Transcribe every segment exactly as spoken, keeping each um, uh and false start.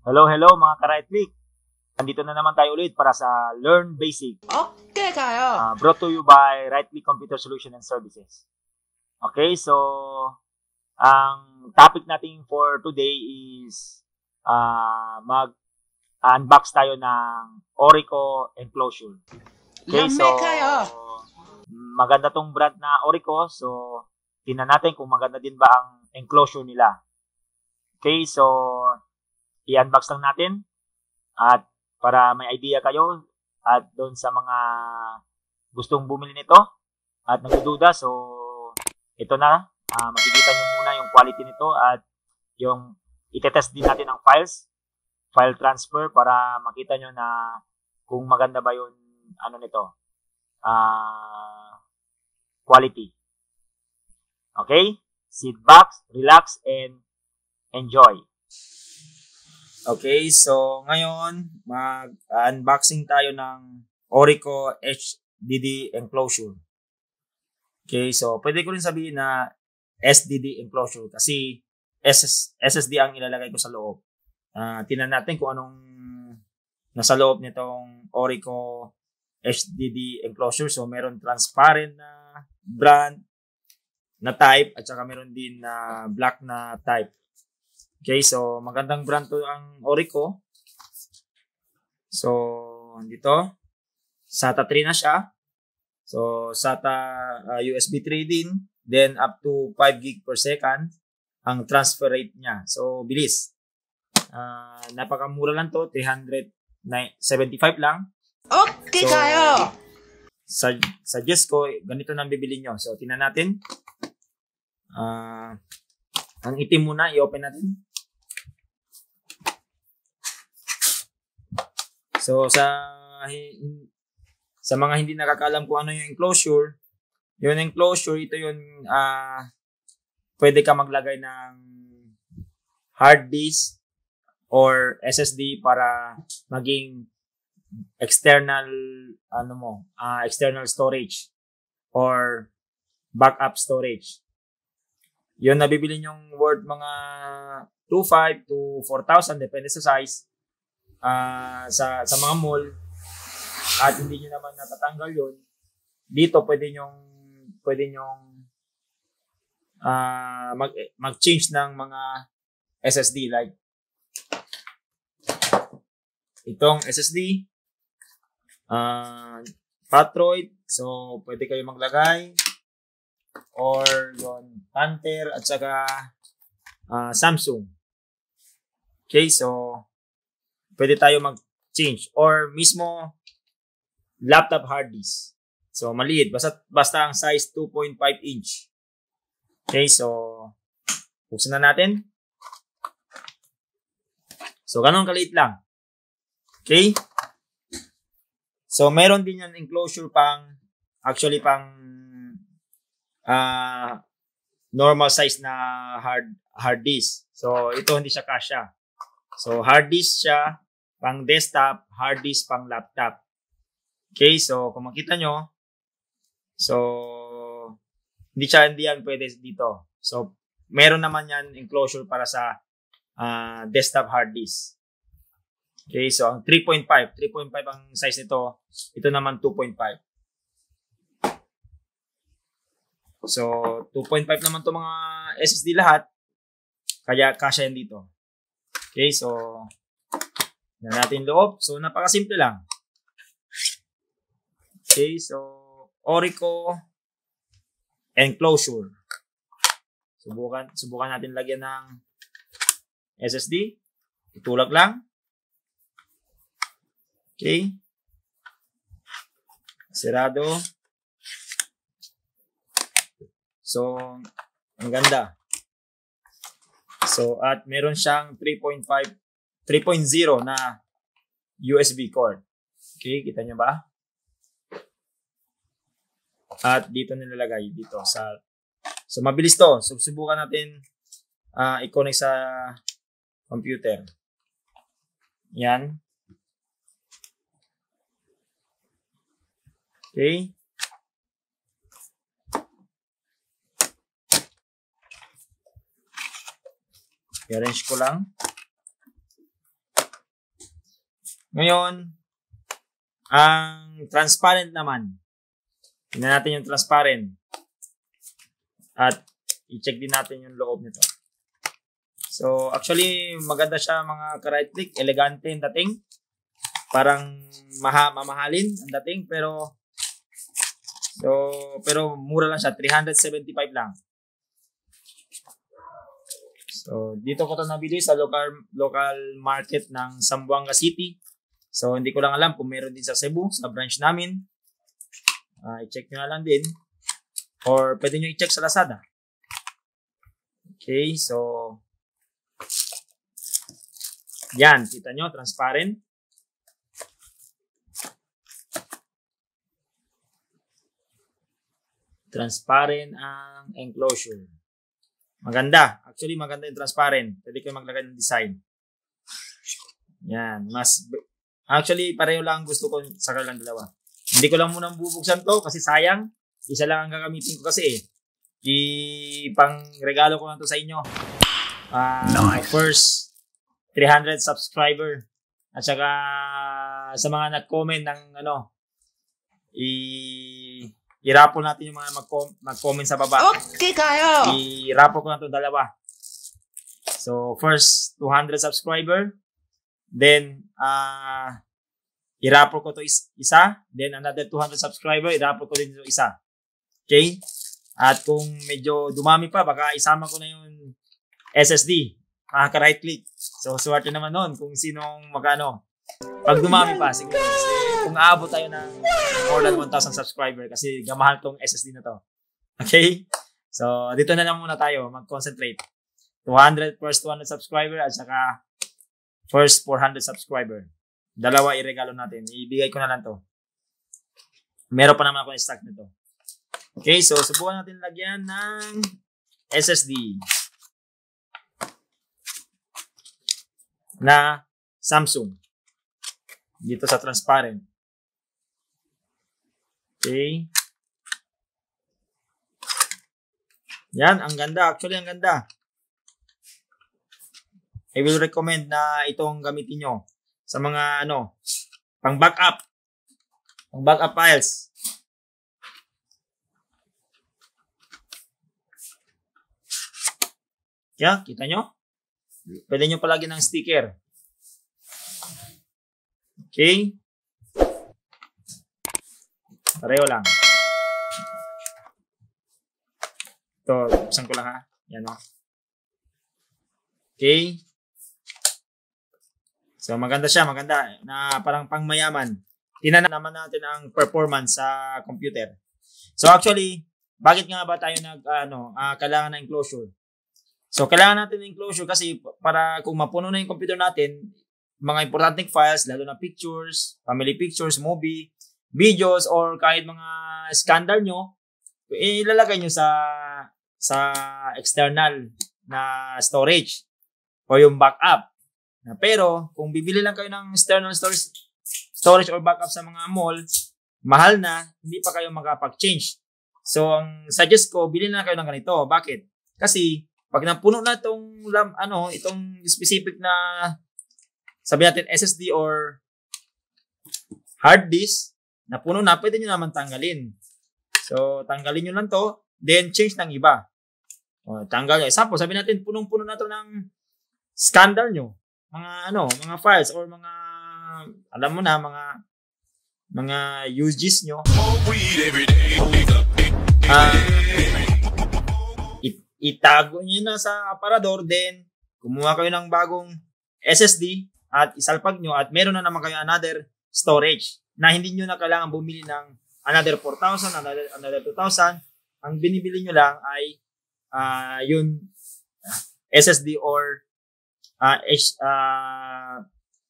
Hello, hello mga ka-right click. Nandito na naman tayo ulit para sa Learn Basic. Okay kayo. Uh, brought to you by Right Click Computer Solution and Services. Okay, so ang topic natin for today is uh, mag-unbox tayo ng Orico enclosure. Okay, Lame so kayo. maganda tong brand na Orico. So tingnan natin kung maganda din ba ang enclosure nila. Okay, so i-unbox lang natin at para may idea kayo at doon sa mga gustong bumili nito at nagdududa, so ito na, uh, makikita nyo muna yung quality nito at yung itetest din natin ang files, file transfer para makita nyo na kung maganda ba yung ano nito, uh, quality. Okay? Sit back, relax, and enjoy. Okay, so ngayon mag-unboxing tayo ng Orico H D D enclosure. Okay, so pwede ko rin sabihin na S D D enclosure kasi S S D ang ilalagay ko sa loob. Uh, tingnan natin kung anong nasa loob nitong Orico H D D enclosure. So meron transparent na brand na type at saka meron din na black na type. Okay, so magandang brand to ang Orico. So, dito, SATA three na siya. So, SATA uh, U S B three din. Then, up to five gig per second ang transfer rate niya. So, bilis. Uh, napakamura lang to. three hundred seventy-five lang. Okay so, kayo! Suggest ko, ganito nang bibili nyo. So, tingnan natin. Uh, ang itim muna, i-open natin. So, sa sa mga hindi nakakaalam kung ano yung enclosure, yung enclosure, ito yung uh, pwede ka maglagay ng hard disk or S S D para maging external, ano mo, uh, external storage or backup storage. Yun, nabibili nyong worth mga two thousand five hundred to four thousand, depende sa size. Uh, sa sa mga mall at hindi niyo naman natatanggal yun, dito pwede nyong pwede nyong uh, mag mag-change ng mga S S D like itong S S D uh, Patroid, so pwede kayo maglagay or yon Panther at saka uh, Samsung. Okay, so pwede tayo mag-change or mismo laptop hard disk. So, maliit. Basta, basta ang size two point five inch. Okay, so buksan na natin. So, ganun kaliit lang. Okay? So, meron din yan enclosure pang, actually pang uh, normal size na hard hard disk. So, ito hindi siya kasya. So, hard disk siya pang desktop, hard disk pang laptop. Okay, so kung makita nyo, so hindi siya, hindi yan pwede dito. So, meron naman yan enclosure para sa uh, desktop hard disk. Okay, so ang three point five, three point five ang size nito, ito naman two point five. So, two point five naman to mga S S D lahat, kaya kasya yan dito. Okay, so na natin loob. So, napakasimple lang. Okay, so Orico enclosure. Subukan, subukan natin lagyan ng S S D. Itulak lang. Okay. Sarado. So, ang ganda. So, at meron siyang three point five three point oh na U S B cord. Okay, kita nyo ba? At dito nilalagay dito sa so mabilis to. So, subukan natin uh, i-connect sa computer. Yan. Okay. I-arrange ko lang. Ngayon, ang transparent naman. Tingnan natin yung transparent. At i-check din natin yung loob nito. So, actually, maganda siya mga ka-right click. Elegante yung dating. Parang maha mamahalin ang dating. Pero, so, pero mura lang siya. three hundred seventy-five lang. So, dito ko ito nabili sa local, local market ng Zamboanga City. So, hindi ko lang alam kung meron din sa Cebu, sa branch namin. Uh, i-check nyo na lang din. Or pwede nyo i-check sa Lazada. Okay, so yan, kita nyo, transparent. Transparent ang enclosure. Maganda. Actually, maganda yung transparent. Pwede kayo maglagay ng design. Yan, mas actually, pareho lang gusto ko sa kanilang dalawa. Hindi ko lang munang bubuksan to kasi sayang. Isa lang ang gagamitin ko kasi eh. I-pang regalo ko na to sa inyo. Uh, nice. First three hundred subscriber. At saka sa mga nag-comment ng ano, i- i-raffle natin yung mga mag-com- mag-comment sa baba. Okay kayo! I-raffle ko na to dalawa. So, first two hundred subscriber. Then, uh, i-raffle ko to is- isa. Then, another two hundred subscriber. I-raffle ko din to isa. Okay? At kung medyo dumami pa, baka isama ko na yung S S D. Makaka-right click. So, swerte naman nun kung sinong magano. Pag dumami pa, siguro. Kasi kung aabot tayo ng more than one thousand subscriber kasi gamahal tong S S D na to. Okay? So, dito na lang muna tayo. Mag-concentrate. two hundred, first two hundred subscriber at saka first four hundred subscriber. Dalawa i-regalo natin. Ibigay ko na lang to. Meron pa naman ako yung stock nito. Okay, so subukan natin lagyan ng S S D na Samsung dito sa transparent. Okay. Yan, ang ganda. Actually, ang ganda. I will recommend na itong gamitin nyo sa mga ano, pang backup. Pang backup files. Yeah, kita nyo? Pwede nyo palagi ng sticker. Okay? Pareho lang. Ito, buksan ko lang ha. Yan o. Okay? So, maganda siya, maganda. Na parang pangmayaman. Tingnan naman natin ang performance sa computer. So, actually, bakit nga ba tayo nag, ano, uh, kailangan ng enclosure? So, kailangan natin ng enclosure kasi para kung mapuno na yung computer natin, mga importanteng files, lalo na pictures, family pictures, movie, videos, or kahit mga scandal nyo, ilalagay nyo sa sa external na storage o yung backup. Pero, kung bibili lang kayo ng external storage, storage or backup sa mga mall, mahal na, hindi pa kayo makapag-change. So, ang suggest ko, bilhin na kayo ng ganito. Bakit? Kasi, pag napuno na itong, ano, itong specific na, sabi natin, S S D or hard disk, napuno na, pwede nyo naman tanggalin. So, tanggalin nyo lang to, then change ng iba. O, tanggal nyo. Example, sabi natin, punong-puno na to ng scandal nyo. Mga, ano, mga files or mga, alam mo na, mga, mga U Gs nyo. Ah, uh, itago nyo na sa aparador, then kumuha kayo ng bagong S S D at isalpag nyo at meron na naman kayo another storage na hindi nyo na kailangan bumili ng another four thousand, another, another two thousand. Ang binibili nyo lang ay uh, yung S S D or uh, H, uh,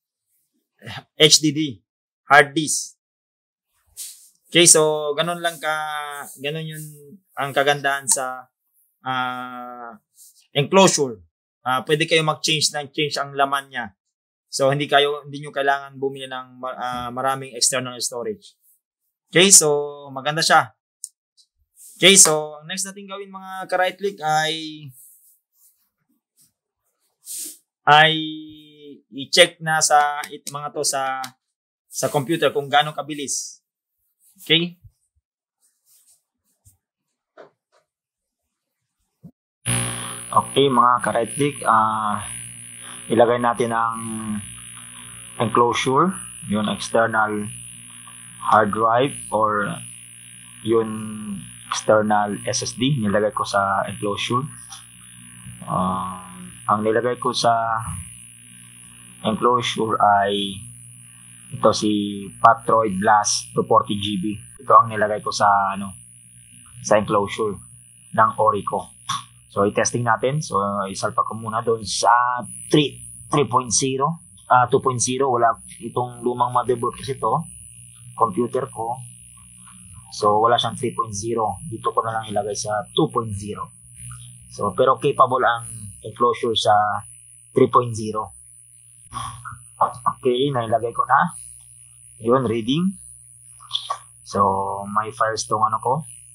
H D D, hard disk. Okay, so ganun lang ka, ganun yun ang kagandahan sa Uh, enclosure. Uh, pwede kayo mag-change ng change ang laman niya. So, hindi kayo, hindi nyo kailangan bumili ng uh, maraming external storage. Okay, so, maganda siya. Okay, so, ang next natin gawin mga ka-right click ay ay i-check na sa it, mga to sa sa computer kung gaano kabilis. Okay? Okay, mga ka-right click, uh, ilagay natin ang enclosure, yung external hard drive or yung external S S D, nilagay ko sa enclosure. Uh, ang nilagay ko sa enclosure ay ito si Patroid Blast two forty gigabytes. Ito ang nilagay ko sa ano sa enclosure ng Orico. So i-testing natin. So isalpa ko muna doon sa three point zero, ah two point zero. Wala itong lumang motherboard kasi ito, computer ko. So wala siyang three point zero. Dito ko na lang ilagay sa two point zero. So pero capable ang enclosure sa three point zero. Okay, nailagay ko na. Yun, reading. So may files tong ano ko.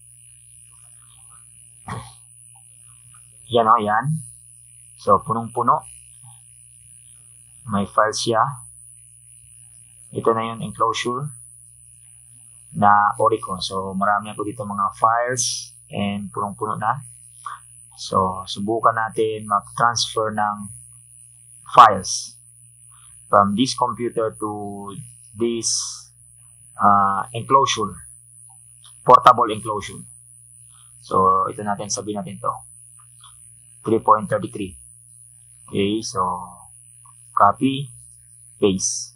Yan o, yan. So punong-puno. May files siya. Ito na yung enclosure na Orico. So marami ako dito mga files and punong-puno na. So subukan natin mag-transfer ng files from this computer to this uh, enclosure, portable enclosure. So ito natin, sabihin natin to three point three three. Okay, so copy, paste.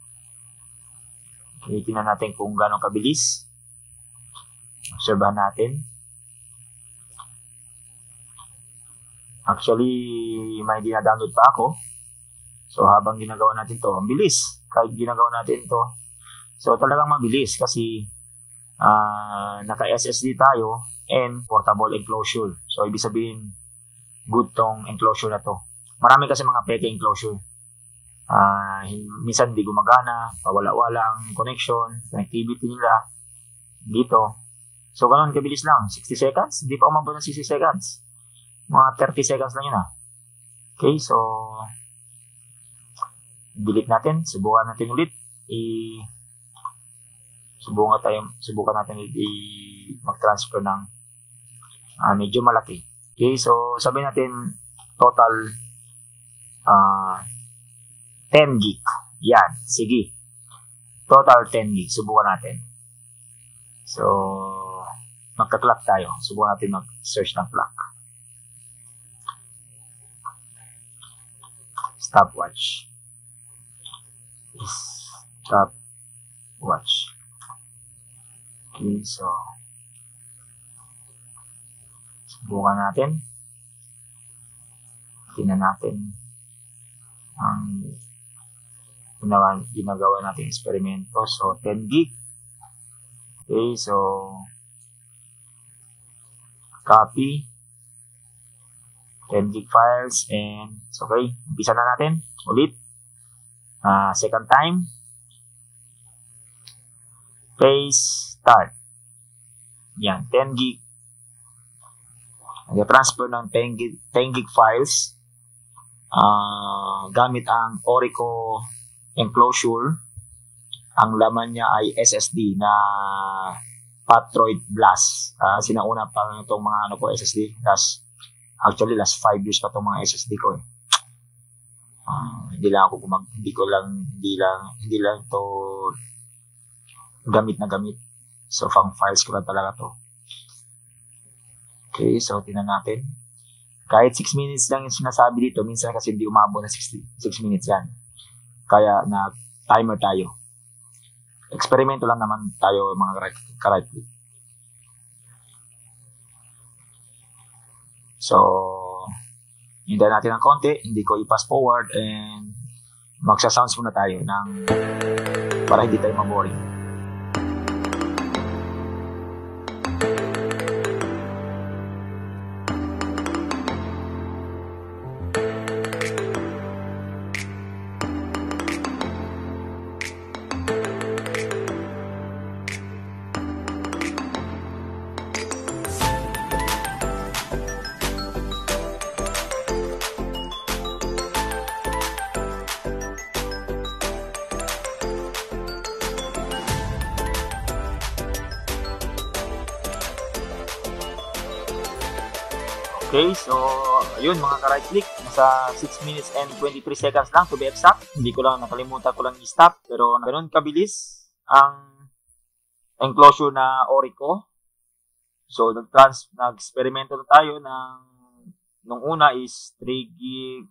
Okay, tingnan natin kung gaano kabilis. Obserbahan natin. Actually, may dina-download pa ako. So habang ginagawa natin to, ang bilis. Kahit ginagawa natin to, so talagang mabilis kasi uh, naka-S S D tayo and portable enclosure. So ibig sabihin, good tong enclosure na to. Marami kasi mga peke enclosure. Uh, minsan hindi gumagana, pawala-wala ang connection, connectivity nila dito. So ganun kabilis lang, sixty seconds, hindi pa umabot ng sixty seconds. Mga thirty seconds lang yun ah. Okay, so delete natin, subukan natin ulit. I subukan tayo, subukan natin i mag-transfer ng uh, medyo malaki. Okay, so sabihin natin total uh, ten gig. Yan, sige. Total ten gig, subukan natin. So magka-clock tayo. Subukan natin mag-search ng clock. Stopwatch. Stopwatch. Okay, so subukan natin. Tingnan natin ang ginagawa, ginagawa natin eksperimento. So ten gig. Okay, so copy ten gig files and so okay, umpisa na natin ulit. Uh, second time, paste, start. Yan, ten gig. Nag-transfer ng ten gig, ten gig files uh, gamit ang Orico enclosure. Ang laman niya ay S S D na Patroid Blast. Uh, sinauna pa itong mga ano ko S S D. Last, actually, last five years pa itong mga S S D ko eh. Uh, hindi lang ako gumag hindi ko lang hindi lang hindi lang to gamit na gamit, so pang files ko lang talaga to. Okay, so tingnan natin. Kahit six minutes lang yung sinasabi dito, minsan kasi hindi umabot na six minutes yan, kaya na timer tayo. Eksperimento lang naman tayo mga ka-right click. So hintayin natin ng konti, hindi ko i-pass forward and magsa-sounds muna tayo ng para hindi tayo maboring. Okay, so ayun mga ka-right click, nasa six minutes and twenty-three seconds lang to be exact. Hindi ko lang nakalimutan ko lang i-stop, pero ganoon kabilis ang enclosure na Orico. So nag-trans nag-eksperimento na tayo ng nung una is three gig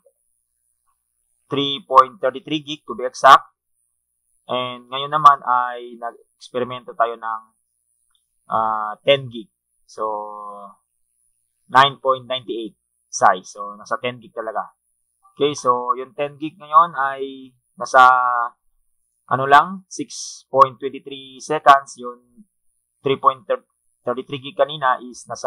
three point three three gig to be exact. And ngayon naman ay nag-eksperimento tayo ng uh, ten gig. So nine point nine eight size. So, nasa ten gig talaga. Okay, so, yung ten gig ngayon ay nasa, ano lang, six point two three seconds. Yung three point three three gig kanina is nasa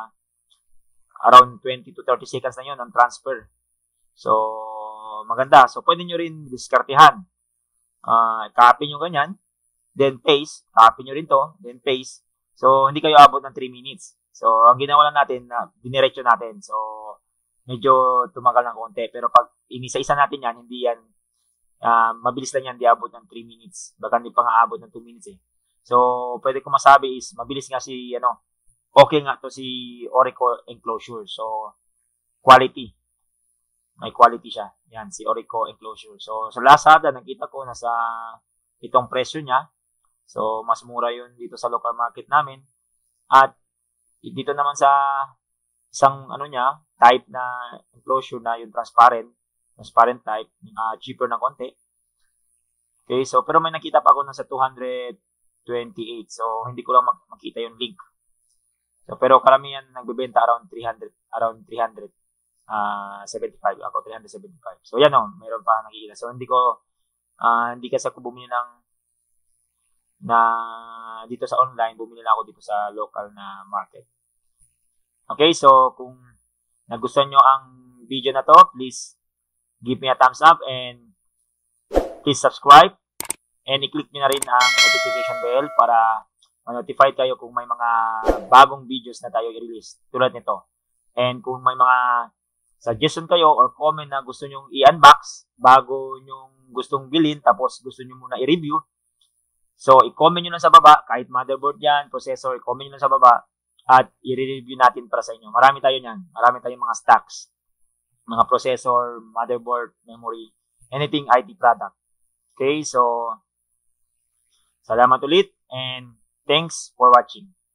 around twenty to thirty seconds na yun ang transfer. So, maganda. So, pwede nyo rin diskartehan. Uh, copy nyo ganyan. Then, paste. Copy nyo rin to. Then, paste. So, hindi kayo abot ng three minutes. So, ang ginawa lang natin, na uh, diniretso natin. So, medyo tumagal ng konti. Pero pag inisa-isa natin yan, hindi yan, uh, mabilis lang yan, hindi abot ng three minutes. Baka hindi pa nga abot ng two minutes eh. So, pwede ko masabi is, mabilis nga si, ano, okay nga to si Orico enclosure. So, quality. May quality siya. Yan, si Orico enclosure. So, sa Lazada, nakita ko, nasa itong presyo niya. So, mas mura yun dito sa local market namin. At, dito naman sa isang ano niya, type na enclosure na yung transparent, transparent type, uh, cheaper ng konti. Okay, so pero may nakita pa ako nasa two twenty-eight. So hindi ko lang mak- makita yung link. So pero karamihan nagbebenta around three hundred, around three seventy-five. Ako three seventy-five. So yan oh, mayroon pa nakikita. So hindi ko uh, hindi kasi ako bumili ng na dito sa online, bumili na ako dito sa local na market. Okay, so kung nagustuhan nyo ang video na to, please give me a thumbs up and please subscribe and i-click nyo na rin ang notification bell para ma-notify kayo kung may mga bagong videos na tayo i-release tulad nito. And kung may mga suggestion kayo or comment na gusto nyong i-unbox bago nyong gustong bilhin tapos gusto nyo muna i-review, so, i-comment nyo lang sa baba, kahit motherboard yan, processor, i-comment nyo lang sa baba, at i-review natin para sa inyo. Marami tayo niyan. Marami tayong mga stocks. Mga processor, motherboard, memory, anything I T product. Okay, so, salamat ulit, and thanks for watching.